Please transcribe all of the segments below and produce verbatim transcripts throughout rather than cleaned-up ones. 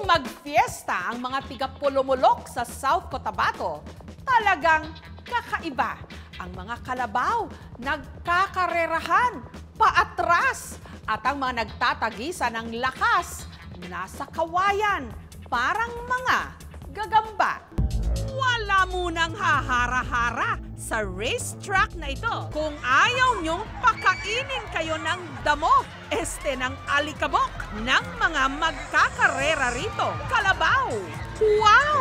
magfiesta ang mga tiga-Pulumulok sa South Cotabato, talagang kakaiba. Ang mga kalabaw nagkakarerahan, paatras, at ang mga nagtatagisa ng lakas nasa kawayan, parang mga gagamba. Wala munang hahara-hara sa racetrack na ito. Kung ayaw niyong pakainin kayo ng damo, este ng alikabok ng mga magkakarera rito. Kalabaw! Wow!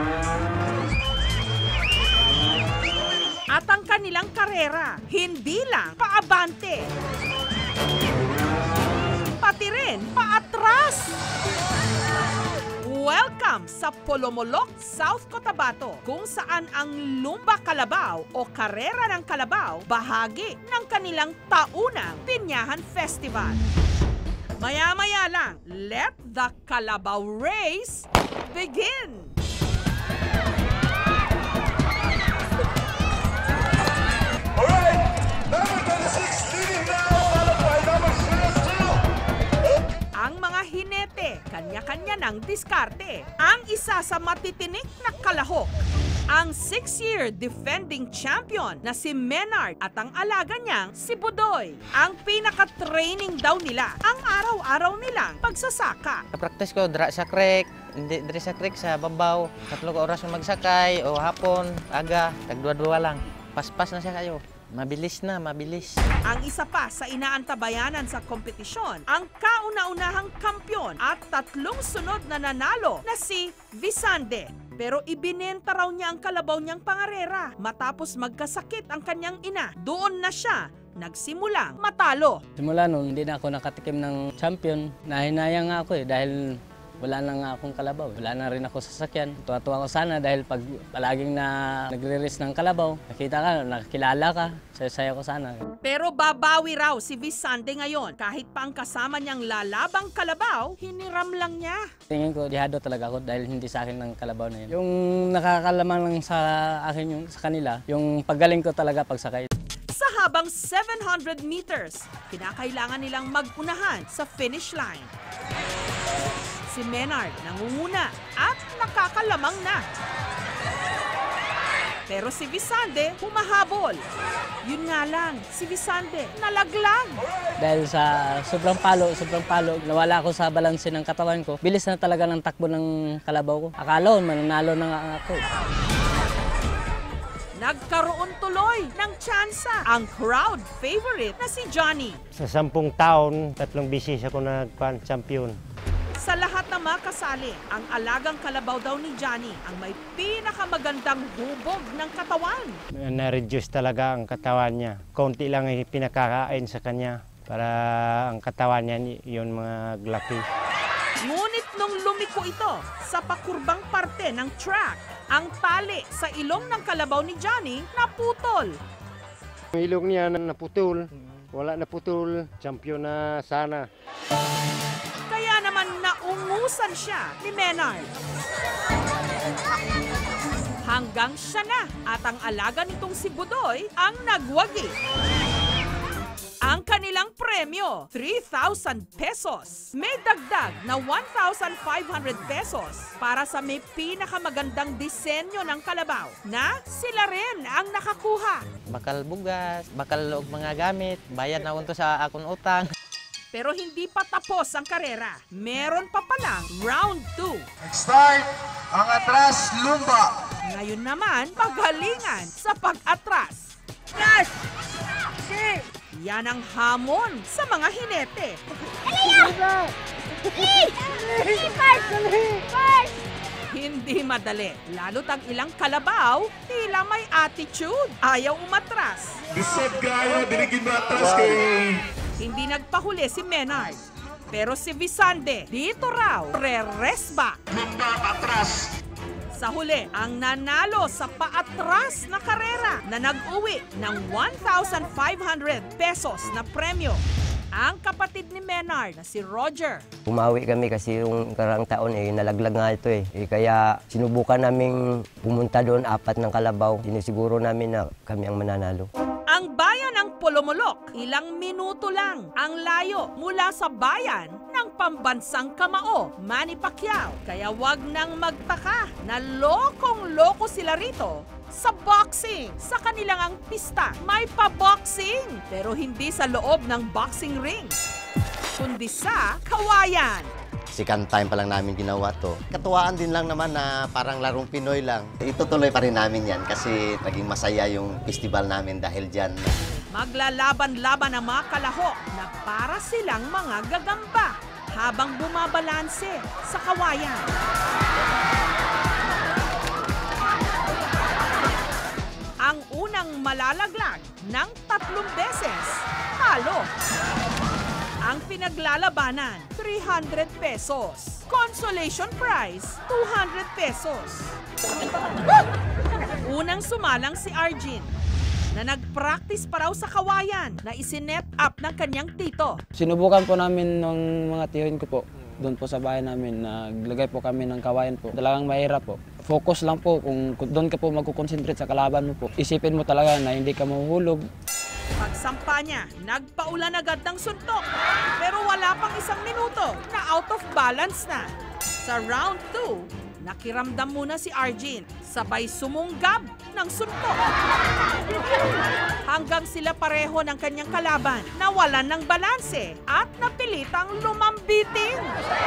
At ang kanilang karera, hindi lang paabante, pati rin paatras. Welcome sa Pulumulok, South Cotabato, kung saan ang Lumba Kalabaw o Karera ng Kalabaw bahagi ng kanilang taunang Pinyahan Festival. Maya-maya lang, let the Kalabaw race begin! Ang mga hinete, kanya-kanya ng diskarte. Ang isa sa matitinik na kalahok, ang six-year defending champion na si Menard at ang alaga niyang si Budoy. Ang pinaka-training daw nila, ang araw-araw nilang pagsasaka. Practice ko dra sa creek, hindi diri sa creek sa babaw. Tatlo ka oras magsakay o hapon, aga, tagdua-dua lang. Paspas na siya kayo. Mabilis na, mabilis. Ang isa pa sa inaantabayanan sa kompetisyon, ang kauna-unahang kampyon at tatlong sunod na nanalo na si Visande. Pero ibinenta raw niya ang kalabaw niyang pangarera matapos magkasakit ang kanyang ina. Doon na siya nagsimulang matalo. Simula noon, hindi na ako nakatikim ng champion. Nahinayang nga ako eh dahil wala na nga akong kalabaw. Wala na rin ako sasakyan. Tuwa-tuwa ko sana dahil pag palaging na nagre-race ng kalabaw, nakita ka, nakakilala ka, saya-saya ko sana. Pero babawi raw si Visande ngayon. Kahit pa ang kasama niyang lalabang kalabaw, hiniram lang niya. Tingin ko, dihado talaga ako dahil hindi sa akin ng kalabaw na yun. Yung nakakalamang lang sa akin, yung, sa kanila, yung paggaling ko talaga pagsakay. Sa habang seven hundred meters, kinakailangan nilang mag-unahan sa finish line. Si Menard nangunguna at nakakalamang na. Pero si Visande humahabol. Yun nga lang, si Visande nalaglag. Dahil sa sobrang palo, sobrang palo, nawala ako sa balanse ng katawan ko. Bilis na talaga ng takbo ng kalabaw ko. Akala ko, mananalo na nga ako. Nagkaroon tuloy ng tsansa ang crowd favorite na si Johnny. Sa sampung taon, tatlong bisis ako nagpan-champion. Sa lahat ng mga kasali, ang alagang kalabaw daw ni Johnny ang may pinakamagandang hubog ng katawan. Na-reduce talaga ang katawan niya. Konti lang ay pinakakain sa kanya para ang katawan niya yun mga laki. Ngunit nung lumiko ito sa pakurbang parte ng track, ang tali sa ilong ng kalabaw ni Johnny naputol. Ang ilong niya naputol, wala naputol, champion na sana. Kaya naman naungusan siya ni Menard. Hanggang siya na at ang alaga nitong si Budoy ang nagwagi. Ang kanilang premyo, three thousand pesos. May dagdag na one thousand five hundred pesos para sa may pinakamagandang disenyo ng kalabaw na sila rin ang nakakuha. Bakal bugas, bakal og mga gamit, bayad na unto sa akong utang. Pero hindi pa tapos ang karera. Meron pa palang round two. Start ang atras lumba. Ngayon naman, paghalingan sa pag-atras. Yes! Yan ang hamon sa mga hinete. Hindi madali, lalo't ang ilang kalabaw, tila may attitude. Ayaw umatras. Bisip kayo, dinigin mo atras kay... Hindi nagpahuli si Menard. Pero si Visande, dito raw, re-resba. Lumba atras. Sa huli, ang nanalo sa paatras na karera na nag-uwi ng one thousand five hundred pesos na premyo. Ang kapatid ni Menard na si Roger. Umawi kami kasi yung karang taon eh, nalaglag nga ito eh. eh. Kaya sinubukan naming pumunta doon, apat ng kalabaw. Sinisiguro namin na kami ang mananalo. Ang bayan ng Pulumulok, ilang minuto lang ang layo mula sa bayan ng pambansang kamao, Manny Pacquiao. Kaya wag nang magtaka na lokong-loko sila rito sa boxing. Sa kanilang ang pista, may pa-boxing, pero hindi sa loob ng boxing ring, kundi sa kawayan. Second time pa lang namin ginawa to. Katuwaan din lang naman na parang larong Pinoy lang. Itutuloy pa rin namin yan kasi naging masaya yung festival namin dahil dyan. Maglalaban-laban ang mga kalahok na para silang mga gagamba habang bumabalanse sa kawayan. Ang unang malalaglag ng tatlong beses, talo. Ang pinaglalabanan, three hundred pesos. Consolation prize, two hundred pesos. Unang sumalang si Arjin, na nag-practice pa raw sa kawayan na isinet up ng kanyang tito. Sinubukan po namin ng mga tiyohin ko po. Doon po sa bahay namin, naglagay po kami ng kawayan po. Talagang mahirap po. Focus lang po kung doon ka po magkukonsentrate sa kalaban mo po. Isipin mo talaga na hindi ka mahuhulog. Pagsampa niya, nagpaulan agad ng suntok. Pero wala pang isang minuto na out of balance na. Sa round two, nakiramdam muna si Arjin, sabay sumunggab ng suntok. Hanggang sila pareho ng kanyang kalaban, nawalan ng balanse at napilitang lumambitin.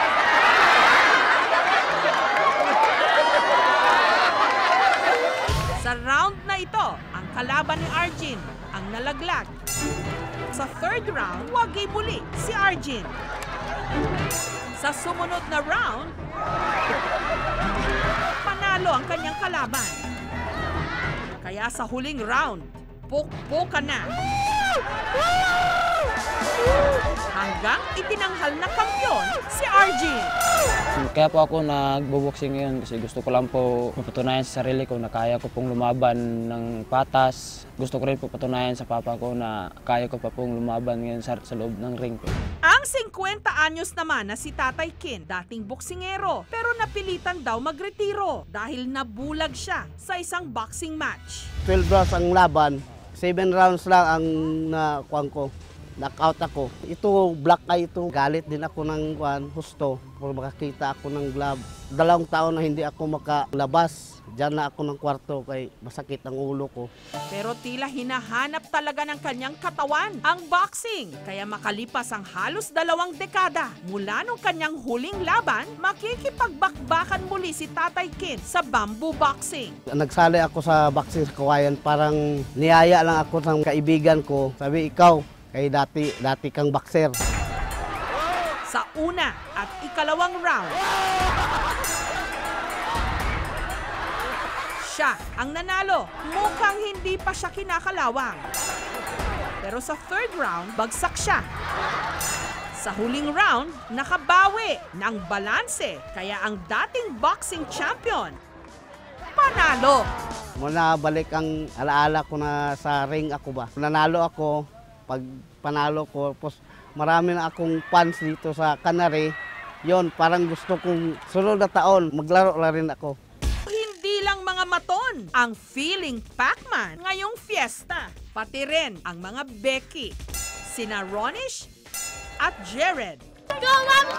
Sa round na ito, ang kalaban ni Arjin ang nalaglag. Sa third round, wagi muli si Arjin. Sa sumunod na round, panalo ang kanyang kalaban. Kaya sa huling round, pukpukan na. Hanggang itinanghal na kampiyon si Arjin. Kaya po ako nagbo-boxing ngayon kasi gusto ko lang po mapatunayan sa sarili ko na kaya ko pong lumaban ng patas. Gusto ko rin po patunayan sa papa ko na kaya ko pa pong lumaban ngayon sa, sa loob ng ring po. Ang fifty anyos naman na si Tatay Kin, dating boksingero, pero napilitan daw magretiro dahil nabulag siya sa isang boxing match. twelve rounds ang laban, seven rounds lang ang nakuha ko. Knockout ako. Ito, black eye ito. Galit din ako ng kuan, husto. Kung makakita ako ng glove. Dalawang taon na hindi ako makalabas. Diyan na ako ng kwarto kay masakit ang ulo ko. Pero tila hinahanap talaga ng kanyang katawan ang boxing. Kaya makalipas ang halos dalawang dekada mula nung kanyang huling laban, makikipagbakbakan muli si Tatay Kin sa bamboo boxing. Nagsali ako sa boxing sa kawayan. Parang niyaya lang ako ng kaibigan ko. Sabi, ikaw, kay dati, dati kang boxer. Sa una at ikalawang round, siya ang nanalo. Mukhang hindi pa siya kinakalawang. Pero sa third round, bagsak siya. Sa huling round, nakabawi ng balanse. Kaya ang dating boxing champion, panalo. Muna balik ang alaala ko na sa ring ako ba. Nanalo ako. Pag panalo ko, tapos marami na akong fans dito sa Canary. Yon, parang gusto kong sunod na taon, maglaro na rin ako. Hindi lang mga maton ang feeling Pac-Man ngayong fiesta. Pati rin ang mga Becky, sina Ronish at Jared. Go,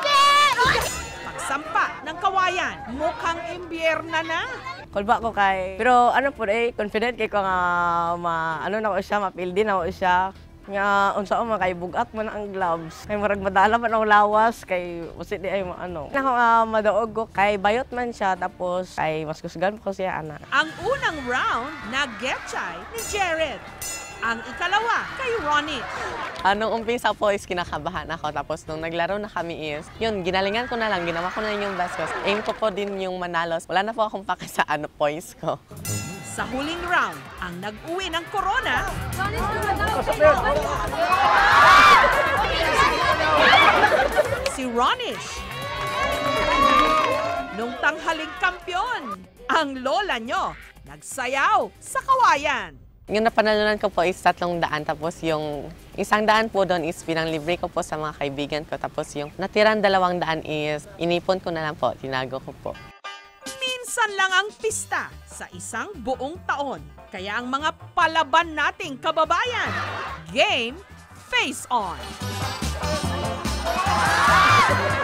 pagsampa ng kawayan, mukhang imbierna na. Kulba ko kay, pero ano po eh, confident kay ko nga, ma, ano na ko siya, mapildi na ko siya. Nga unsa man kay bugat man ang gloves kay murag madala man ang lawas kay usit di ay ano nako uh, madaog ko kay bayot man siya tapos kay mas kusgan ko siya ana. Ang unang round nag-getchay ni Jared. Ang ikalawa kay Ronnie. Anong umpisa po is kinakabahan ako tapos nung naglaro na kami is yun ginalingan ko na lang ginawa ko na yung best ko. Aim ko po din yung manalos. Wala na po akong pake sa ano points ko. Sa huling round, ang nag-uwi ng corona, si Ronish. Nung tanghaling kampyon, ang lola nyo nagsayaw sa kawayan. Yung napanalunan ko po is tatlong daan tapos yung isang daan po doon is pinanglibre ko po sa mga kaibigan ko tapos yung natirang dalawang daan is inipon ko na lang po, tinago ko po. minsan lang ang pista sa isang buong taon. Kaya ang mga palaban nating kababayan, game face on!